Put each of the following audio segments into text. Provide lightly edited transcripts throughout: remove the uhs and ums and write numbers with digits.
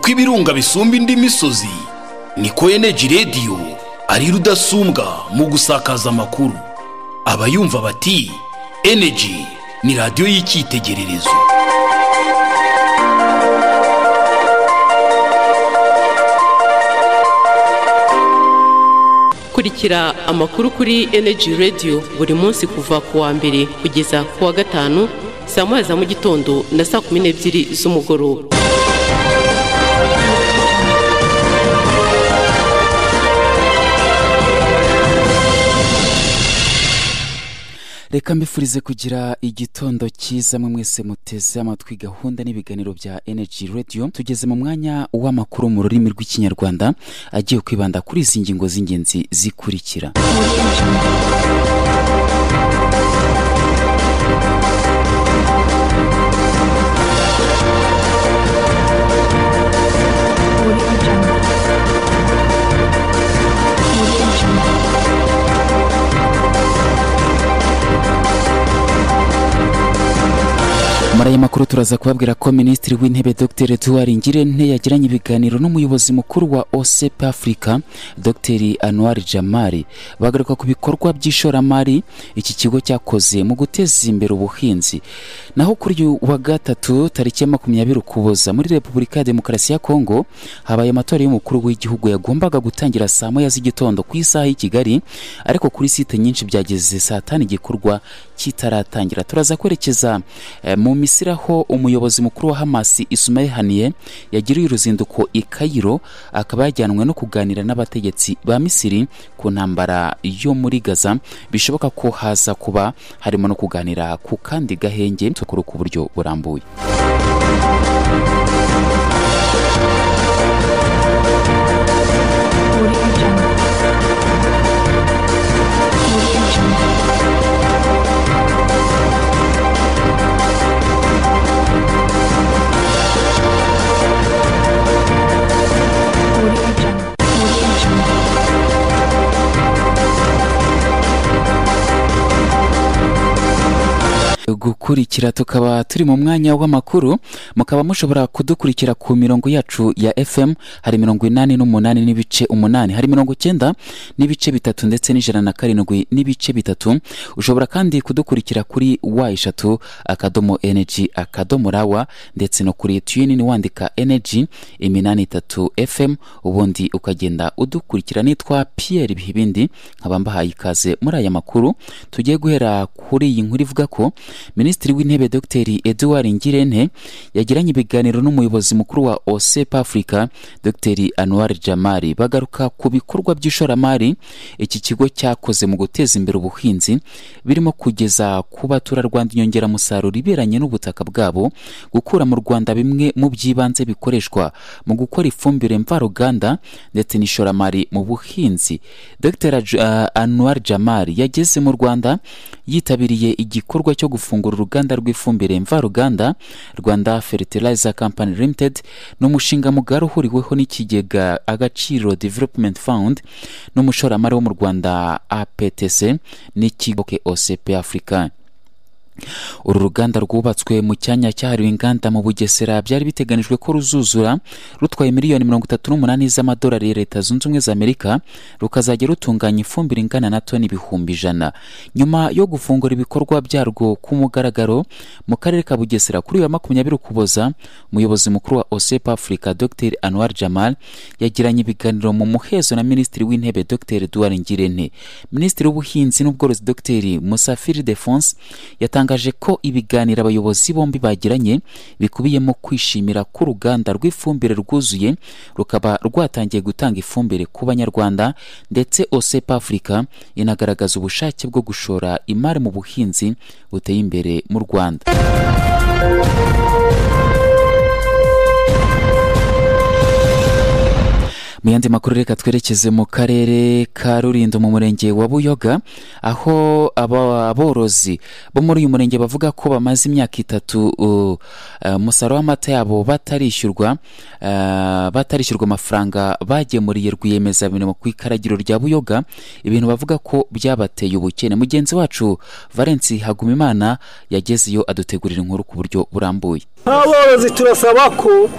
uko ibirunga bisumba indi misozi niko Energy Radio ari rudasumbwa mu gusakaza amakuru. Abayumva bati Energy ni radio y'icyitegererezo. Kurikira amakuru kuri Energy Radio buri munsi kuva ku wa mbere kugeza ku wa gatanu saa moya za mu gitondo na saa 12 z'umugoroba. Reka mbifurize kugira igitondo cyiza mwese muteze amatwi gahunda n'ibiganiro bya Energy Radio. Tugeze mu mwanya w'amakuru mu rurimi rw'ikinyarwanda agiye kwibanda kuri izi ngingo z'ingenzi zikurikira. Mara y'amakuru turaza kubabwira ko Minisitiri w'Intebe Dr. Edouard Ngirente yagiranye ibiganiro n'umuyobozi mukuru wa OCP Africa Dr. Anwar Jamari bagaruka ku bikorwa by'ishoramari iki kigo cyakoze mu guteza imbere ubuhinzi. Naho kuri wa gatatu tariki 20 Ukuboza muri Repubulika ya Demokarasi ya Kongo habaye amatora y'umukuru w'igihugu yagombaga gutangira saa moya z'igitondo ku isaha y'i Kigali, ariko kuri site nyinshi byageze saa 5 igikorwa kitaratangira. Turaza kwerekeza mu Misiri aho umuyobozi mukuru wa Hamas Ismail Haniyeh yagiriye uruzinduko i Cairo, akaba yajyanwe no kuganira n'abategetsi ba Misiri ku ntambara yo muri Gaza. Bishoboka ko haza kuba harimo no kuganira ku kandi gahenge tukuru ku buryo burambuye. Gukurikira tukaba turi mu mwanya w'amakuru, mukaba mushobora kudukurikira ku mirongo yacu ya FM, hari 88 n'ibice 8, hari 90 n'ibice 3 ndetse n'107 n'ibice 3. Ushobora kandi kudukurikira kuri wa_energy_rawa ndetse no kuri TuneIn wandika Energy 83 FM, ubundi ukagenda udukurikira. Nitwa Pierre Bihibindi, nkaba mbahaye ikaze muri aya makuru. Tugiye guhera kuri iyi nkuru ivuga ko Minisitiri w'Intebe Dr. Edouard Ngirente yagiranye ibiganiro n'umuyobozi mukuru wa OCP Africa Dr. Anwar Jamari bagaruka ku bikorwa by'ishoramari iki kigo cyakoze mu guteza imbere ubuhinzi, birimo kugeza ku baturarwanda inyongera musaruro iberanye n'ubutaka bwabo, gukura mu Rwanda bimwe mu by'ibanze bikoreshwa mu gukora ifumbire mvaruganda ndetse n'ishoramari mu buhinzi. Dr. Anwar Jamari yageze mu Rwanda yitabiriye igikorwa cyo gufungura uruganda rw'ifumbire mvaruganda Rwanda Fertilizer Company Limited, n'umushinga mugari uhuriweho n'ikigega Agaciro Development Fund n'umushoramari wo mu Rwanda APTC n'ikigo OCP Africa. Uru ruganda rwubatswe mu cyanya cyahariwe inganda mu Bugesera byari biteganijwe ko ruzuzura rutwaye miliyoni 38 z'amadolari ya Leta Zunze Ubumwe za Amerika, rukazajya rutunganya ifumbire ingana na toni 100,000. Nyuma yo gufungura ibikorwa byarwo ku mugaragaro mu karere ka Bugesera kuri wa 20 Ukuboza, umuyobozi mukuru wa OCP Africa Dr. Anwar Jamal yagiranye ibiganiro mu muhezo na Minisitiri w'Intebe Dr. Edouard Ngirente. Minisitiri w'Ubuhinzi n'Ubworozi Dr. Musafiri Defonse yatangaje ko ibiganiro abayobozi bombi bagiranye bikubiyemo kwishimira ko uruganda rw'ifumbire rwuzuye rukaba rwatangiye gutanga ifumbire ku Banyarwanda, ndetse OCP Africa inagaragaza ubushake bwo gushora imari mu buhinzi buteye imbere mu Rwanda. Mu yandi makuru reka twerekeze mu karere ka Rulindo mu murenge wa Buyoga, aho aborozi bo muri uyu murenge bavuga ko bamaze imyaka 3 umusaruro w'amata yabo batarishyurwa amafaranga bagemuriye rwiyemezamirimo ku ikaragiro rya Buyoga, ibintu bavuga ko byabateye ubukene. Mugenzi wacu Valence Hagumimana yagezeyo adutegurira inkuru ku buryo burambuye. Aborozi turasaba ko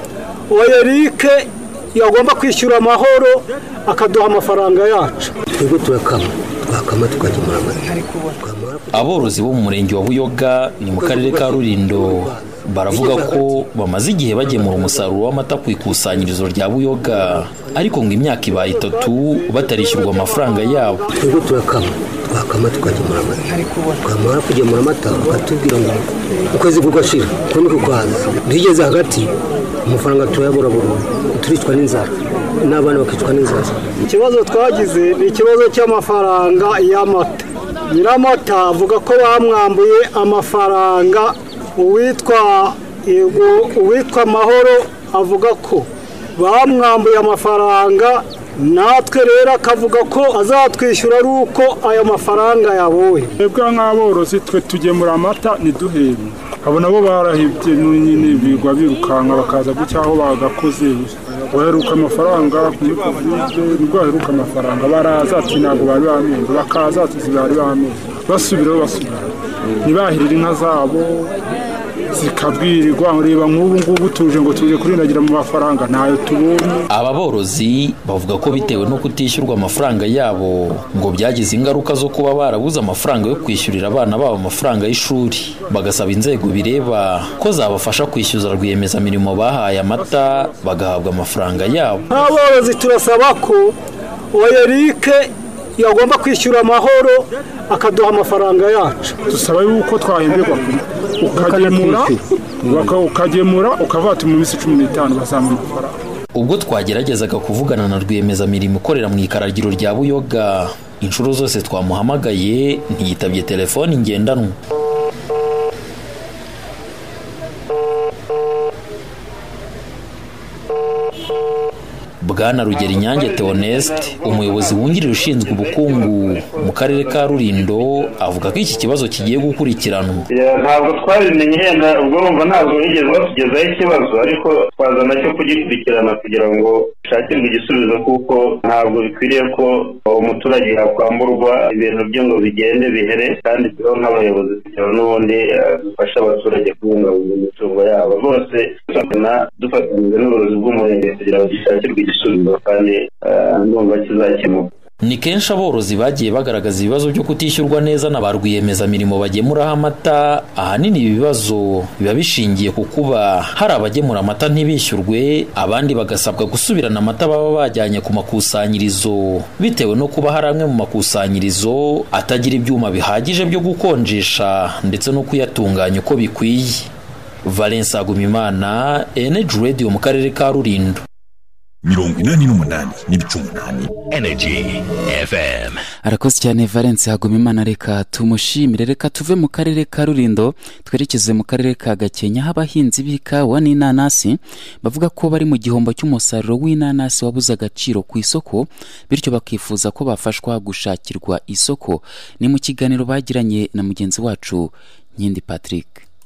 Eric yagomba kwishyura amahoro akaduha amafaranga yacu. Twebwe twakama tukagemura amata. Aborozi bo mu murenge wa Buyoga ni mu karere ka Rulindo baravuga ko bamaze igihe bagemura umusaruro w'amata ku ikusanyirizo rya Buyoga, ariko ngo imyaka ibaye 3 batarishyurwa amafaranga yabo. Twebwe twakama tukagemura amata. Twamara kugemura amata bakatubwira ngo ukwezi kugashira ko niko kwaza. Ndigeze hagati amafaranga tuyabura burundu, turicwa n'inzara n'abana bakicwa n'inzara. Ikibazo twagize ni ikibazo cy'amafaranga y'amata. Nyiramata avuga ko bamwambuye amafaranga. Uwitwa Mahoro avuga ko bamwambuye amafaranga, natwe rero akavuga ko azatwishyura ari uko ayo mafaranga yaboye. Twebwe nk'aborozi twe tugemura amata niduhere, abo nabo barahibye nyine bigwa birukanka bakaza gucyaho bagakoze baheruka amafaranga kuri Covid, nibwo baheruka amafaranga baraza ati ntabwo bari bamenye, bakaza ati zibari bamenye, basubiraho ntibahirira inka zabo zikabwirirwa ureba nk'ubu ngubu tuje ngo tuje kurinagira mu mafaranga ntayo tubonye. Aba borozi bavuga ko bitewe no kutishyurwa amafaranga yabo ngo byagize ingaruka zo kuba barabuze amafaranga yo kwishyurira abana babo amafaranga y'ishuri, bagasaba inzego bireba ko zabafasha kwishyuza rwiyemezamirimo bahaye amata bagahabwa amafaranga yabo. Aborozi turasaba ko Eric yagomba kwishyura amahoro akaduha amafaranga yacu. Dusaba yuko twahemberwa ukagemura ukavata mu minsi 15 bazamuye amafaranga. Ubwo twageragezaga kuvugana na rwiyemezamirimo ukorera mu ikaragiro rya Buyoga, inshuro zose twamuhamagaye ntiyitabye telefoni ngendanwa. Bwana Rugeri Nyange Theoneste, umuyobozi wungirije ushinzwe ubukungu mu karere ka Rulindo, avuga ko iki kibazo kigiye gukurikiranwa. Ntabwo twabimenye yenda ubwo numva ntabwo bigeze batugezaho ikibazo, ariko twazana cyo kugikurikirana kugira ngo shakirwe igisubizo, kuko ntabwo bikwiriye ko umuturage yakwamburwa ibintu byo ngo bigende bihere, kandi turiho nk'abayobozi kugira n'ubundi dufasha abaturage kubungabunga imitungo yabo. Rwose dufatanyije n'ubuyobozi bw'umurenge kugira ngo gishakirwe igisubizo kandi ndumva kizakemuka. Ni kenshi aborozi bagiye bagaragaza ibibazo byo kutishyurwa neza na ba rwiyemezamirimo bagemuraho amata. Ahanini ibi bibazo biba bishingiye ku kuba hari abagemura amata ntibishyurwe, abandi bagasabwa gusubirana amata baba bajyanye ku makusanyirizo bitewe no kuba hari amwe mu makusanyirizo atagira ibyuma bihagije byo gukonjesha ndetse no kuyatunganya uko bikwiye. Valence Agumimana, Energy Radio mu karere ka Rulindo. 88.8 Energy FM. Arakoze cyane Valence Hagumimana, reka tumushimire. Reka tuve mu karere ka Rulindo twerekeze mu karere ka Gakenke. Abahinzi b'ikawa n'inanasi bavuga ko bari mu gihombo cy'umusaruro w'inanasi wabuze agaciro ku isoko, bityo bakifuza ko bafashwa gushakirwa isoko. Ni mu kiganiro bagiranye na mugenzi wacu Nkindi Patrick.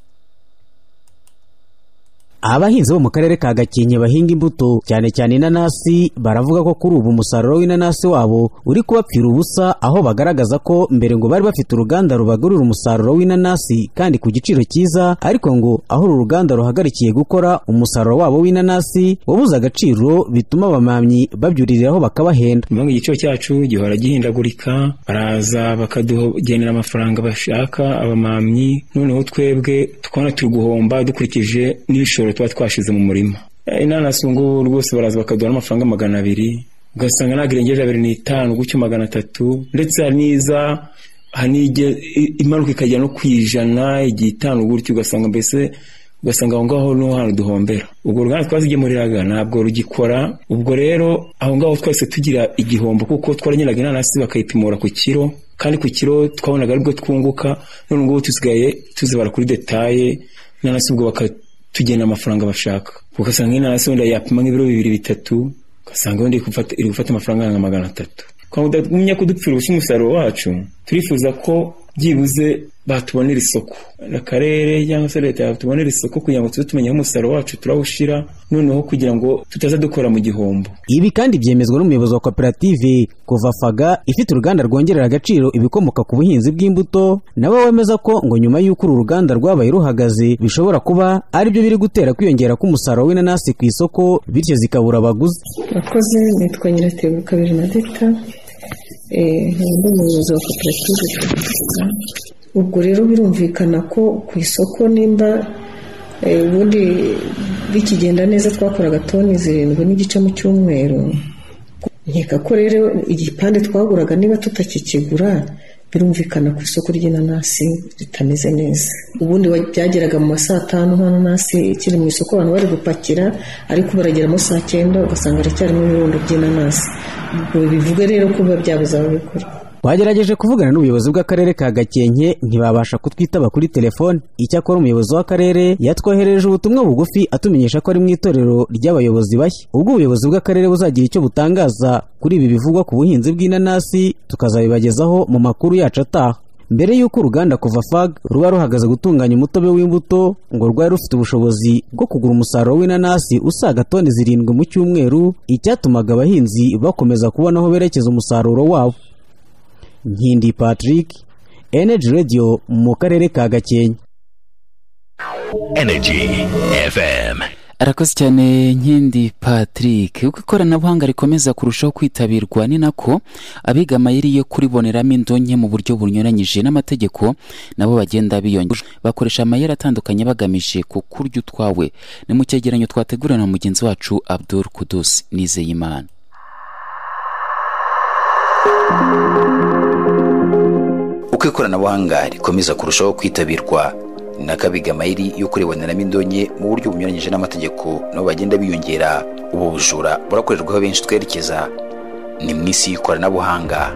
Abahinzi bo mu karere ka Gakenke bahinga imbuto cyane cyane inanasi baravuga ko kuri ubu umusaruro w'inanasi wabo uri kubapfira ubusa, aho bagaragaza ko mbere ngo bari bafite uruganda rubagurira umusaruro w'inanasi kandi ku giciro cyiza, ariko ngo aho uru ruganda ruhagarikiye gukora umusaruro wabo w'inanasi wabuze agaciro, bituma abamamyi babyuririraho bakabahenda. Mbanga igiciro cyacu gihora gihindagurika, baraza bakadugenera amafaranga bashaka abamamyi, noneho twebwe tukabona turi guhomba dukurikije n'ibishoro tuba twashize mu murima. Inanasi ngo rwose baraza bakaduha amafaranga 200, ugasanga nagirengeje 250 gucyo 300, ndetse haniza hanige imanuka ikajya no kwijana 5 gutyo, ugasanga aho ngaho no hano duhombera. Ubwo ruganda twazigemuriraga ntabwo rugikora. Ubwo rero aho ngaho twese tugira igihombo, kuko twaranyiraga inanasi bakayipimura ku kiro, kandi ku kiro twabonaga aribwo twunguka. None ngo tusigaye tuzibara kuri detaye inanasi, ubwo tugena amafaranga bashaka. Ugasanga inanasi wenda yapima nk'ibiro 2-3, ugasanga wenda iri gufata amafaranga nka 300. Kwa mudagumya kudupfira umusaruro wacu, turifuza ko byibuze batubonera isoko, akarere cyangwa se leta yatubonera isoko kugira ngo tuze tumenya aho umusaruro wacu turawushira, noneho kugira ngo tutaza dukora mu gihombo. Ibi kandi byemezwa n'umuyobozi wa koperative Kuvafaga ifite uruganda rwongerera agaciro ibikomoka ku buhinzi bw'imbuto, nabo wemeza ko ngo nyuma y'uko uru ruganda rwabaye ruhagaze bishobora kuba ari byo biri gutera kwiyongera k'umusaruro w'inanasi ku isoko, bityo zikabura abaguzi. Akoze nitwa Nyiratebuka Bernadette, ndi umuyobozi wa koperative. Ubwo rero birumvikana ko ku isoko nimba ubundi bikigenda neza twakoraga toni 7 n'igice mu cyumweru, nkeka ko rero igipande twaguraga niba tutakikigura birumvikana ku isoko ry'inanasi ritameze neza. Ubundi byageraga mu saa 5 inanasi ikiri mu isoko abantu bari gupakira, ariko baragera mu saa 9 ugasanga aracyarimo ibirundo by'inanasi. Ubwo bivuga rero ko byabuze ababikora. Twagerageje kuvugana n'ubuyobozi bw'akarere ka Gakenke ntibabasha kutwitaba kuri telefone. Icyakora umuyobozi w'akarere yatwoherereje ubutumwa bugufi atumenyesha ko ari mu itorero ry'abayobozi bashya. Ubwo ubuyobozi bw'akarere buzagira icyo butangaza kuri ibi bivugwa ku buhinzi bw'inanasi tukazabibagezaho mu makuru yacu ataha. Mbere y'uko uruganda Kuvafag ruba ruhagaze gutunganya umutobe w'imbuto, ngo rwari rufite ubushobozi bwo kugura umusaruro w'inanasi usaga toni 7 mu cyumweru, icyatumaga abahinzi bakomeza kubona aho berekeza umusaruro wabo. Nkindi Patrick, Energy Radio mu karere ka Gakenke. Energy FM. Arakoze cyane Nkindi Patrick. Uko ikoranabuhanga rikomeza kurushaho kwitabirwa ni nako abiga amayeri yo kuriboneramo indonke mu buryo bunyuranyije n'amategeko nabo bagenda biyongera, bakoresha amayeri atandukanye bagamije kukurya utwawe. Ni mu cyegeranyo twategurana na mugenzi wacu Abdul Kudus Nizeyimana. Uko ikoranabuhanga rikomeza kurushaho kwitabirwa n'akabiga amayeri yo kuriboneramo indonke mu buryo bunyuranyije n'amategeko nabo bagenda biyongera. Ubu bujura burakorerwaho benshi twerekeza ni mu isi y'ikoranabuhanga.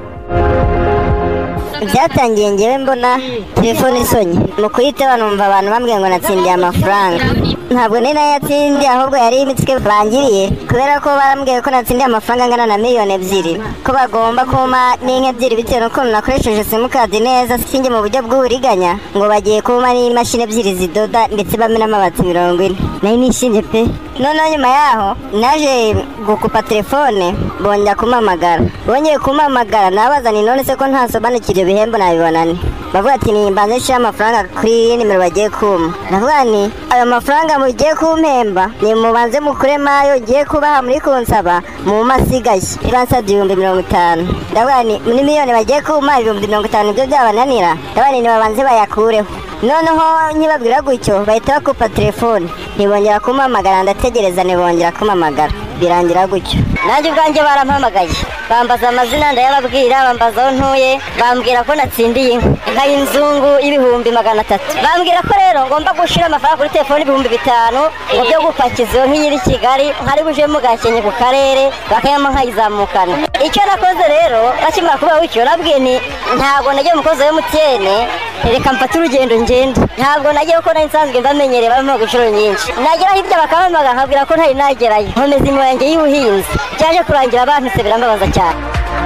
Byatangiye ngewe mbona telefone isonye mu kuyitaba numva abantu bambwiye ngo natsindiye amafaranga. Ntabwo nari nayatsindiye, ahubwo yari imitwe bangiriye kubera ko barambwiye ko natsindiye amafaranga angana na 2,000,000 ko bagomba kuma n'inka 2 bitewe n'uko nakoresheje simukadi neza sinjye mu buryo bw'uburiganya, ngo bagiye kuma n'imashini 2 zidoda ndetse bamena amabati 40. Nari nishinje pe. None nyuma yaho naje gukupa telefone bongera kumamagara. Bongeye kumamagara nabazani none se ko ntasobanukirye bihembo nabibonane. Bavuga ati ni mbanze shira amafaranga kuri nimero bagiye kuma. Navuga ni ayo mafaranga mugiye kumpemba ni mubanze mukure mayo ngiye kubaha muri kunsaba mu masigaye. Iransabye 50,000. Ndavuga ni miliyoni bagiye kuma 50,000 byo byabananira. Ndavuga ni babanze bayakureho. Noneho nkibabwira gutyo bahita bakupa telefone, ntibongera kumamagara, ndategereza ntibongera kumamagara, birangira gutyo. Nanjye ubwanjye barampamagaye bambaza amazina ndayababwira, bambaza aho ntuye, bambwira ko natsindiye inka y'inzungu y'ibihumbi 300. Bambwira ko rero ngomba gushira amafaranga kuri telefone 5,000 ngo byo gupakiza iyo nk'iri Kigali nkari buje mu Gakenke ku karere bakayama nkayizamukana. Icyo nakoze rero bakimara kuba wicyo nabwiye ni ntago nagiye umukozi wa MTN, reka mfata urugendo ngende. Ntabwo nagiye ko nari nsanzwe mbamenyereye bamwe gushoro nyinshi. Nagera hirya bakamamaga nkabwira ko ntari nagerayo. Nkomeza imwe yanjye y'ubuhinzi. Cyaje kurangira abantu se birambabaza cyane.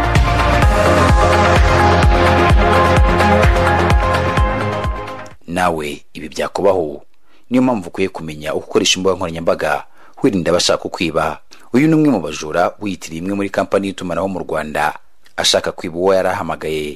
Nawe ibi byakubaho, niyo mpamvu ukwiye kumenya uko ukoresha imbuga nkoranyambaga wirinda abashaka kwiba. Uyu ni umwe mu bajura wiyitiriye imwe muri kampani y'itumanaho mu Rwanda ashaka kwiba uwo yarahamagaye.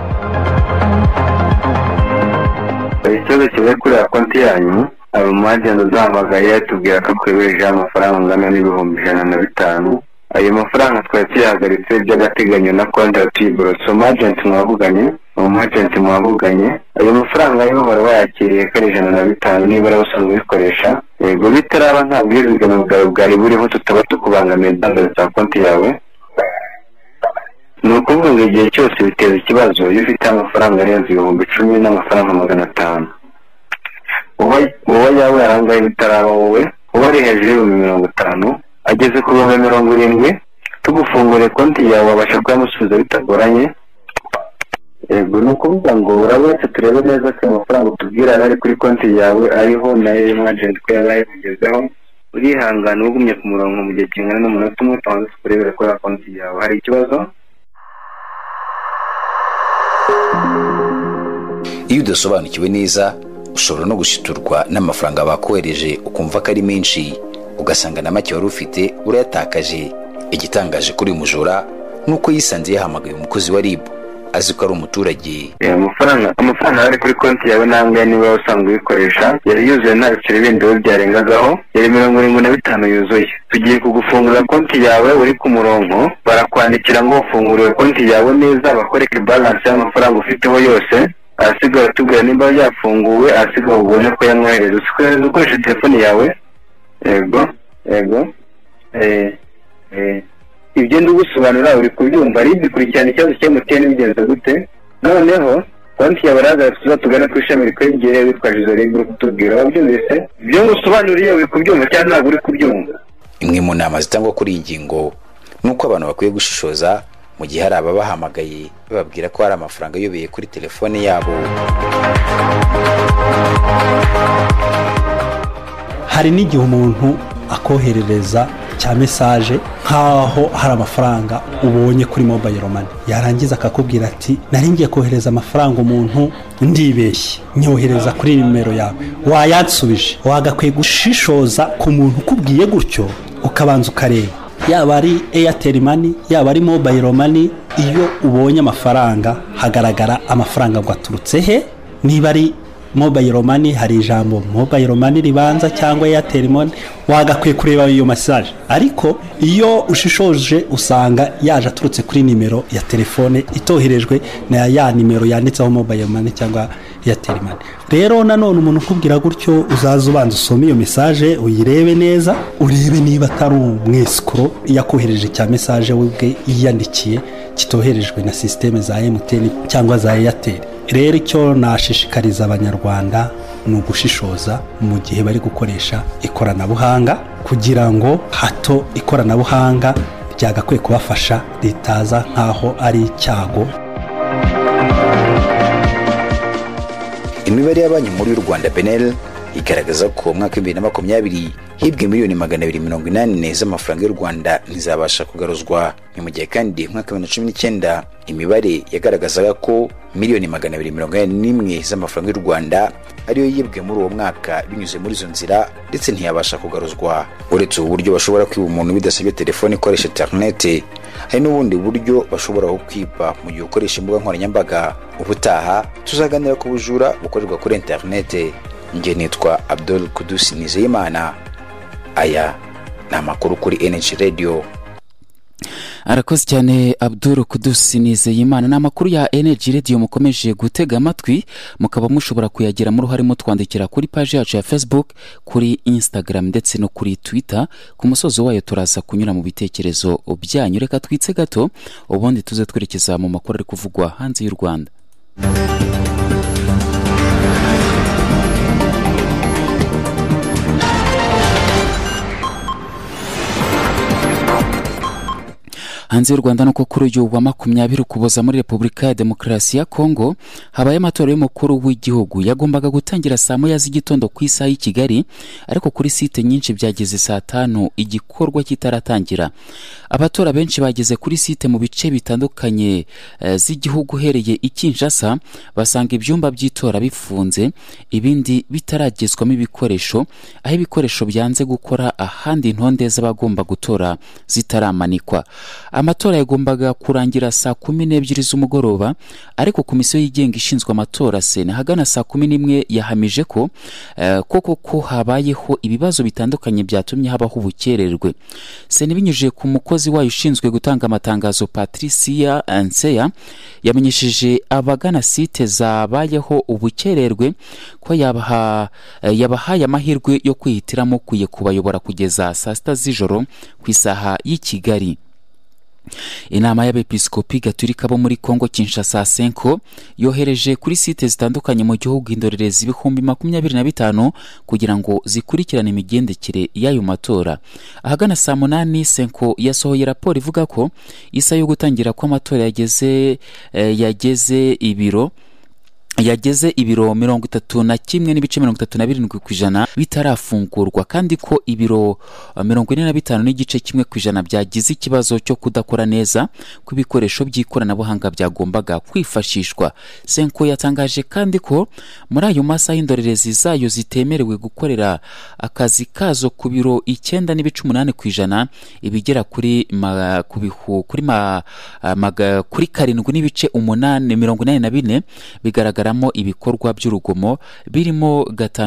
Ikibazo kibaye kuri konti yanyu, umwagenti uzahamagaye tubwira ko kwebeje amafaranga angana n'ibihumbi 105. Ayo mafaranga twari tuyahagaritse by'agateganyo na konti ya Tibro. So umwagenti mwavuganye ayo mafaranga yo bari bayakiriye kare 105 niba barabusanzwe bikoresha. Yego bitaraba nta bwizigame bwawe bwari buriho tutaba tukubangamiye indangano za konti yawe. Ni ukuvuga ngo igihe cyose biteza ikibazo iyo ufite amafaranga arenze 10,000 n'amafaranga 500. Uwo yawe arangaye bitaraba wowe uba ari hejuru y'50 ageze ku 70 tugufungure konti yawe abasha kuyamusubiza bitagoranye. Yego ni ukuvuga ngo urabona turebe neza ko amafaranga utubwira ari kuri konti yawe ariho nayo y'umwagenti ko yabaye kugezeho. Urihangana ugumye ku murongo mu gihe kingana n'umunota umwe tubanze kurebera ko konti yawe hari ikibazo. iyo udasobanukiwe neza ushobora no gushiturwa n'amafaranga bakohereje ukumva ko ari menshi ugasanga na make wari ufite urayatakaje. Igitangaje kuri uyu mujura nuko yisanze yahamagaye umukozi wa RIB azi ko ari umuturage. Amafaranga ari kuri konti yawe nangwa niba usanzwe ubikoresha yari yuzuye nta biciro bindi byarengagaho, yari 75 yuzuye. Tugiye kugufungura konti yawe uri ku murongo, barakwandikira ngo ufungure konti yawe neza, bakoreke balance y'amafaranga ufiteho yose, asigaye tubwira nimba yafunguwe, asigaye ubone ko yamwohereza. Ukoresha telefone yawe. Yego. Ibyo ndigusobanura uri kubyumva. Ari bikurikirana ikibazo cya MTN bigenze gute. Noneho konti yawe araza tugana ku ishami rikwegereye witwa Jizore Group tubwira wabyumvise. Ibyo ngusobanuriye uri kubyumva cyangwa ntabwo uri kubyumva? Imwe mu nama zitangwa kuri iyi ngingo nuko abantu bakwiye gushishoza mu gihe hari ababahamagaye bababwira ko hari amafaranga yobeye kuri telefone yabo. Hari n'igihe umuntu akoherereza cya message nkaho hari amafaranga ubonye kuri mobile money, yarangiza akakubwira ati nari ngiye kohereza amafaranga umuntu ndibeshye, nyohereza kuri nimero yawe. Wayansubije. Wagakwiye gushishoza ku muntu ukubwiye gutyo, ukabanza ukareba yaba ari Airtel Money yaba ari mobile money. Iyo ubonye amafaranga hagaragara amafaranga ngo aturutse he. Niba ari mobile money hari ijambo mobile money ribanza cyangwa Airtel Money, wagakwiye kureba iyo message. Ariko iyo ushishoje usanga yaje aturutse kuri nimero ya telefone itoherejwe na ya nimero yanditseho mobile money cyangwa Airtel Money. Rero nanone umuntu ukubwira gutyo uzaza ubanza usome iyo message, uyirebe neza, urebe niba atari umwescro yakohereje cya message webwe yiyandikiye kitoherejwe na systeme za MTN cyangwa za Airtel. Rero icyo nashishikariza abanyarwanda ni ugushishoza mu gihe bari gukoresha ikoranabuhanga, kugira ngo hato ikoranabuhanga ryagakwiye kubafasha ritaza nkaho ari icyago. Imibare ya banki nkuru y'u Rwanda BNL igaragaza ko mu mwaka wa 2020 hibwe miliyoni 284 z'amafaranga y'u Rwanda ntizabasha kugaruzwa. Mu gihe kandi mu mwaka wa 2019 imibare yagaragazaga ko miliyoni 281 z'amafaranga y'u Rwanda ariyo yibwe muri uwo mwaka binyuze muri izo nzira ndetse ntiyabasha kugaruzwa. Uretse uburyo bashobora kwiba umuntu bidasabye telefone ikoresha internet, hari n'ubundi buryo bashobora kwiba mu gihe ukoresha imbuga nkoranyambaga. Ubutaha tuzaganira ku bujura bukorerwa kuri internet. Nge nitwa Abdul Kudus Nizeyimana. Aya ni amakuru kuri Energy Radio. Arakoze cyane Abdul Kudus Nizeyimana. Ni amakuru ya Energy Radio mukomeje gutega amatwi, mukaba mushobora kuyagira mu ruhare mutwandikira kuri page yacu ya Facebook, kuri Instagram ndetse no kuri Twitter. Ku musozo wayo turaza kunyura mu bitekerezo byanyu. Reka twitse gato ubundi tuze twerekeza mu makuru ari kuvugwa hanze y'u Rwanda. Hanze y'u Rwanda nuko kuri uyu wa 20 Ukuboza muri Repubulika ya Demokarasi ya Kongo habaye amatora y'umukuru w'igihugu. Yagombaga gutangira saa 9 z'igitondo ku isaha y'i Kigali, ariko kuri site nyinshi byageze saa 5 igikorwa kitaratangira. Abatora benshi bageze kuri site mu bice bitandukanye z'igihugu hereye i Kinshasa, basanga ibyumba by'itora bifunze, ibindi bitaragezwamo ibikoresho, aho ibikoresho byanze gukora, ahandi intonde z'abagomba gutora zitaramanikwa. Amatora yagombaga kurangira saa 12 z'umugoroba, ariko komisiyo yigenga ishinzwe amatora Sena hagana saa 11 yahamije ko koko habayeho ibibazo bitandukanye byatumye habaho ubukererwe. Sena binyujije ku mukozi wayo ushinzwe gutanga amatangazo Patricia Anseya yamenyesheje abagana site zabayeho ubukererwe ko yabahaye amahirwe yo kwihitiramo kuye kubayobora kugeza saa 6 z'ijoro ku isaha y'i Kigali. Inama y'abepiskopi Gatolika bo muri Kongo Kinshasa Senko yohereje kuri site zitandukanye mu gihugu indorerezi 25,000 kugira ngo zikurikirane imigendekere y'ayo matora. Ahagana saa 8 Senko yasohoye raporo ivuga ko isa yo gutangira kw'amatora yageze ibiro yageze ibiro 31.37% kw'ijana bitarafungurwa, kandi ko ibiro 45.1% byagize ikibazo cyo kudakora neza kw'ibikoresho by'ikoranabuhanga byagombaga kwifashishwa. Senko yatangaje kandi ko muri ayo masaha indorerezi zayo zitemerewe gukorera akazi kazo ku biro 9.8%, ibigera kuri 7.84 bigaragaramo ibikorwa by'urugomo birimo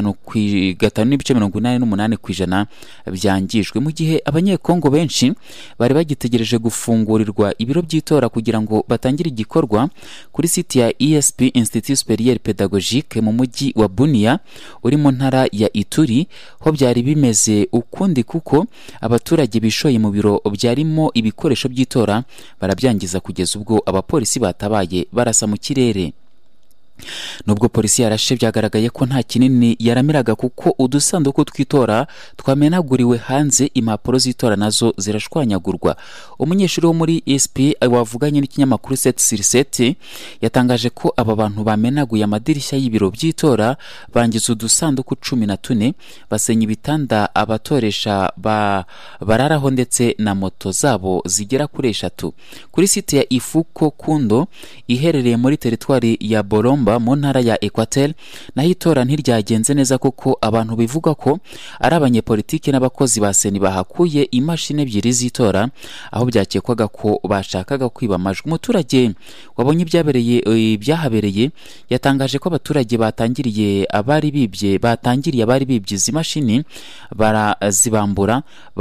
5.88% byangijwe, mu gihe abanyekongo benshi bari bagitegereje gufungurirwa ibiro by'itora kugira ngo batangire igikorwa kuri site ya ESP Institut Supérieur Pédagogique mu mujyi wa Bunia uri mu ntara ya Ituri. Ho byari bimeze ukundi, kuko abaturage bishoye mu biro byarimo ibikoresho by'itora barabyangiza kugeza ubwo abapolisi batabaye barasa mu kirere. Nubwo polisi yarashe, byagaragaye ko nta kinini yaramiraga, kuko udusanduku twitora twamenaguriwe hanze, impapuro z'itora nazo zirashwanyagurwa. Umunyeshuri wo muri ESP wavuganye n'ikinyamakuru 7sur7 yatangaje ko aba bantu bamenaguye amadirishya y'ibiro by'itora, bangiza udusanduku 14, basenya ibitanda abatoresha bararaho ndetse na moto zabo zigera kuri 3. Kuri site ya Ifuko Kundo iherereye muri teritwari ya Bolomba mu ntara ya Equateur, naho itora ntiryagenze neza, kuko abantu bivuga ko ari abanyepolitiki n'abakozi ba seni bahakuye imashini 2 z'itora, aho byakekwaga ko bashakaga kwiba amajwi. Umuturage wabonye ibyahabereye yatangaje ko abaturage batangiriye abari bibye izi mashini, barazibambura,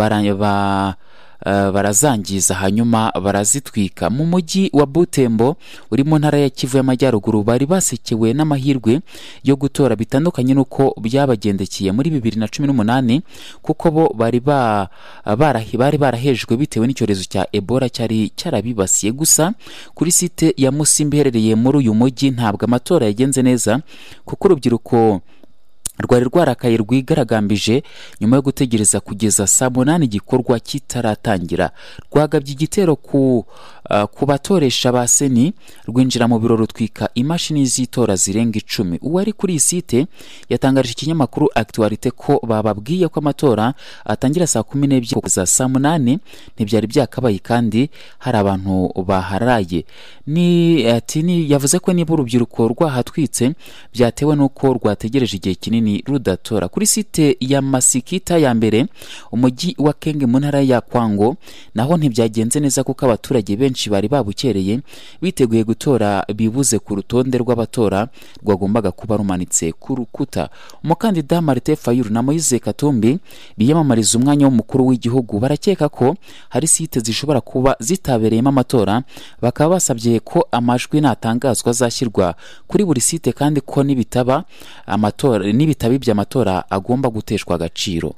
barazangiza, hanyuma barazitwika. Mu mujyi wa Butembo uri mu ntara ya Kivu y'Amajyaruguru, bari basekewe n'amahirwe yo gutora bitandukanye nuko byabagendekeye muri 2018, kuko bo bari barahejwe bitewe n'icyorezo cya Ebola cyari cyarabibasiye. Gusa kuri site ya Musimbi iherereye muri uyu mujyi ntabwo amatora yagenze neza, kuko urubyiruko rwari rwarakaye rwigaragambije nyuma yo gutegereza kugeza saa 8 igikorwa kitaratangira. Rwagabye igitero ku batoresha ba seni, rwinjira mu biro rutwika imashini z'itora zirenga 10. Uwari kuri iyi site yatangaje ikinyamakuru Actualité ko bababwiye ko amatora atangira saa 12 kugeza saa 8 ntibyari byakabaye, kandi hari abantu baharaye. Yavuze ko niba urubyiruko rwahatwitse byatewe nuko rwategereje igihe kinini rudatora. Kuri site ya Masikita ya mbere umujyi wa Kenge mu ntara ya Kwango naho ntibyagenze neza, kuko abaturage benshi bari babukereye biteguye gutora, bibuze ku rutonde rw'abatora rwagombaga kuba rumanitse ku rukuta. Umukandida Martin Fayulu na Moise Katumbi biyamamariza umwanya w'umukuru w'igihugu barakeka ko hari site zishobora kuba zitabereyemo amatora, bakaba basabye ko amajwi natangazwa azashyirwa kuri buri site, kandi ko n'ibitaba by'amatora agomba guteshwa agaciro.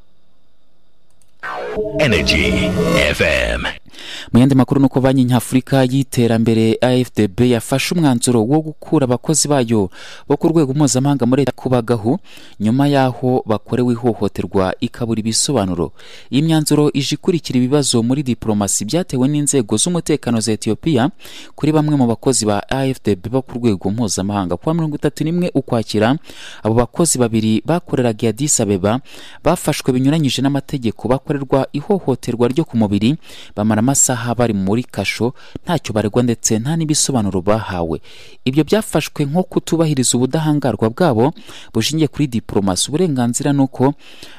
Energy FM. Mu yandi makuru nuko banki nyafurika y'iterambere AFDB yafashe umwanzuro wo gukura abakozi bayo bo ku rwego mpuzamahanga muri leta kubagaho nyuma yaho bakorewe ihohoterwa ikabura ibisobanuro. Iyi myanzuro ije ikurikira ibibazo muri diplomasi byatewe n'inzego z'umutekano za Ethiopia kuri bamwe mu bakozi ba AFDB bo ku rwego mpuzamahanga. Kwa 31 Ukwakira abo bakozi babiri bakoreraga Addis Abeba bafashwe binyuranyije n'amategeko, bakorerwa ihohoterwa ryo ku mubiri, bamara amasaha bari muri kasho ntacyo baregwa ndetse nta n'ibisobanuro bahawe. Ibyo byafashwe nko kutubahiriza ubudahangarwa bwabo bushingiye kuri diplomasi. Uburenganzira nuko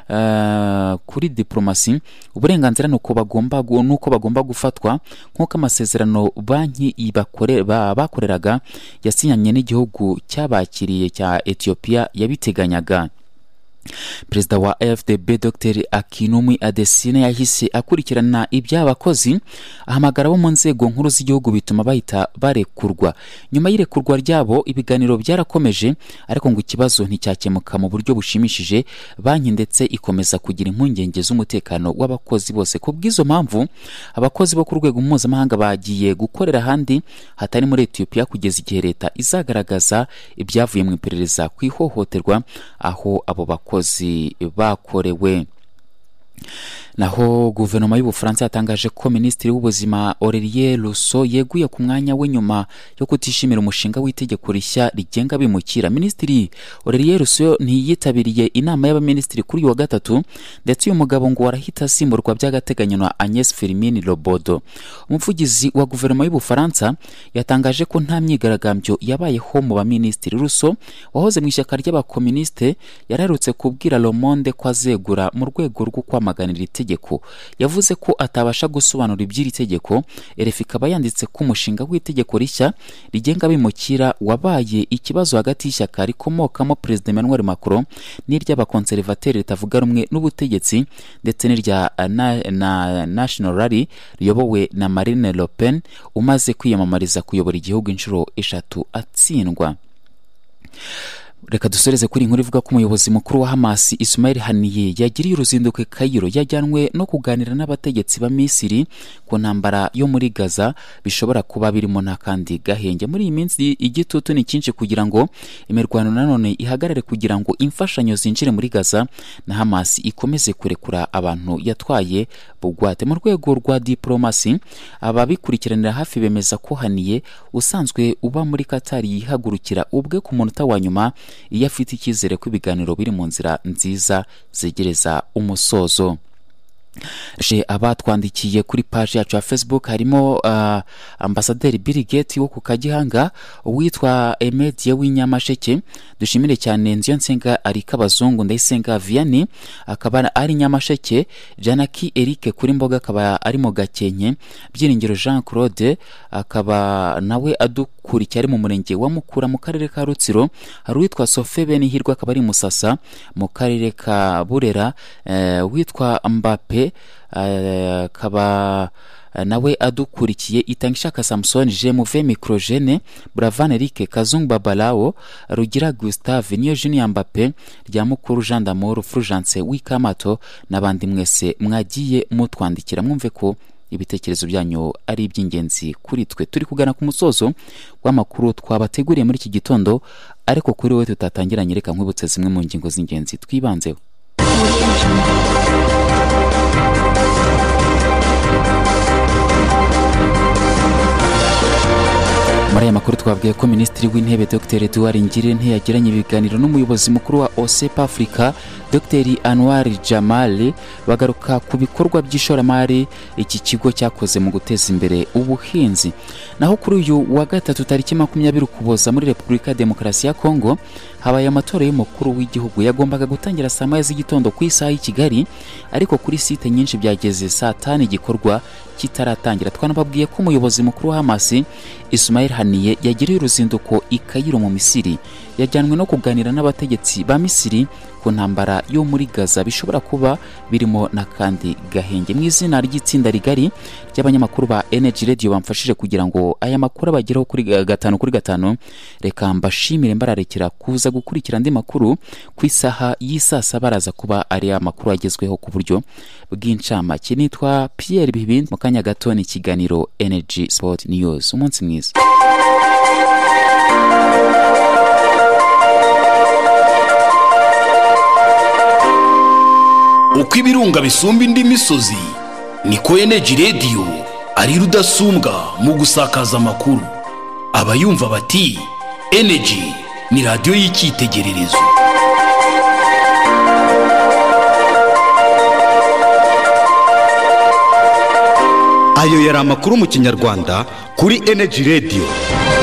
bagomba gufatwa nk'uko amasezerano banki bakoreraga yasinyanye n'igihugu cyabakiriye cya Ethiopia yabiteganyaga. Perezida wa AFDB Dr. Akinwumi Adesina yahise akurikirana iby'abakozi, ahamagara bo mu nzego nkuru z'igihugu bituma bahita barekurwa. Nyuma y'irekurwa ryabo ibiganiro byarakomeje, ariko ngo ikibazo nticyakemuka mu buryo bushimishije. Banki ndetse ikomeza kugira impungenge z'umutekano w'abakozi bose. Ku bw'izo mpamvu abakozi bo ku rwego mpuzamahanga bagiye gukorera ahandi hatari muri Ethiopia kugeza igihe leta izagaragaza ibyavuye mu iperereza ku ihohoterwa aho abo bakozi bakorewe. naho guverinoma y'Ubufaransa yatangaje ko Minisitiri w'Ubuzima Olivier Rousseau yeguye ku mwanya we nyuma yo kutishimira umushinga w'itegeko rishya rigenga bimukira. Minisitiri Olivier Rousseau ntiyitabiriye inama y'abaminisitiri kuri wa gatatu, ndetse uyu mugabo ngo warahita asimburwa by'agateganyo na Agnès Firmin Lobodo. Umuvugizi wa guverinoma y'Ubufaransa yatangaje ko nta myigaragambyo yabayeho mu baminisitiri. Rousseau wahoze mu ishyaka ry'abakomuniste yararutse kubwira Le Monde ko azegura mu rwego rwo kwamaganira itegeko. Yavuze ko atabasha gusobanura iby'iri tegeko. RFI ikaba yanditse ko umushinga w'itegeko rishya rigenga bimukira wabaye ikibazo hagati y'ishyaka rikomokamo Perezida Emmanuel Macron n'iry'abakonservateri ritavuga rumwe n'ubutegetsi, ndetse n'irya National Rally riyobowe na Marine Le Pen umaze kwiyamamariza kuyobora igihugu inshuro 3 atsindwa. Reka dusoreze kuri inkuru ivuga ko umuyobozi mukuru wa Hamas Ismail Haniyeh yagiriye uruzinduko i Cairo, yajyanwe no kuganira n'abategetsi ba Misiri ku ntambara yo muri Gaza bishobora kuba birimo n'akandi gahenge. Muri iyi minsi igitutu ni cyinshi kugira ngo imirwano nanone ihagarare, kugira ngo imfashanyo zinjire muri Gaza na Hamas ikomeze kurekura abantu yatwaye bugwate. Mu rwego rwa diplomasi, ababikurikiranira hafi bemeza ko Haniyeh usanzwe uba muri Qatar yihagurukira ubwe ku munota wa nyuma iyo afite icyizere ko ibiganiro biri mu nzira nziza zegereza umusozo. Abatwandikiye kuri page yacu ya Facebook harimo Ambasaderi Bill Gates wo ku Kagihanga, uwitwa Emedie w'inyamasheke, dushimire cyane Nziyonsenga Arika Bazungu, Ndayisenga Vianney akaba ari Nyamasheke, Janaki Eric kuri Mboga akaba ari mu Gakenke, Byiringiro Jean Claude akaba nawe adukurikiye ari mu murenge wa Mukura mu karere ka Rutsiro, hari uwitwa Sophie Benihirwa akaba ari Musasa mu karere ka Burera, witwa Mbappe akaba nawe adukurikiye, Itangishaka Samson, Jemuve Microgene, Bravan Eric, Kazungu Babalao, Rugira Gustave, Niyo Junior Mbappe, rya Mukuru Jean d'Amour, Fulgence Wikamato n'abandi mwese mwagiye mutwandikira. Mwumve ko ibitekerezo byanyu ari iby'ingenzi kuri twe. Turi kugana ku musozo w'amakuru twabateguriye muri iki gitondo, ariko kuri we tutatangiranye, reka nkwibutse zimwe mu ngingo z'ingenzi twibanzeho. Muri aya makuru twabwiye ko Minisitiri w'Intebe Dr Edouard Ngirente yagiranye ibiganiro n'umuyobozi mukuru wa OCP Africa Dr Anwar Jamal, bagaruka ku bikorwa by'ishoramari iki kigo cyakoze mu guteza imbere ubuhinzi. Naho kuri uyu wa gatatu tariki 20 Ukuboza muri Repubulika ya Demokarasi ya Kongo habaye amatora y'umukuru w'igihugu, yagombaga gutangira saa 9 z'igitondo ku isaha y'i Kigali, ariko kuri site nyinshi byageze saa 5 igikorwa kitaratangira. Twanababwiye ko umuyobozi mukuru wa Hamas Ismail Haniyeh yagiriye uruzinduko i Cairo mu Misiri, yajyanwe no kuganira n'abategetsi ba Misiri ku ntambara yo muri Gaza bishobora kuba birimo n'akandi gahenge. Mu izina ry'itsinda rigari ry'abanyamakuru ba Energy Radio bamfashije kugira ngo aya makuru abageraho kuri 5 reka mbashimire mbararekera kuza gukurikira andi makuru ku isaha y'isasa, baraza kuba ari amakuru agezweho ku buryo bw'incamake. Nitwa Pierre Bihibindi, mu kanya gato ni ikiganiro Energy Sport News. Umunsi mwiza. Uko ibirunga bisumba indi misozi, niko Energy Radio ari rudasumbwa mu gusakaza amakuru. Abayumva bati Energy ni radio y'icyitegererezo. Ayo yari amakuru mu Kinyarwanda kuri Energy Radio.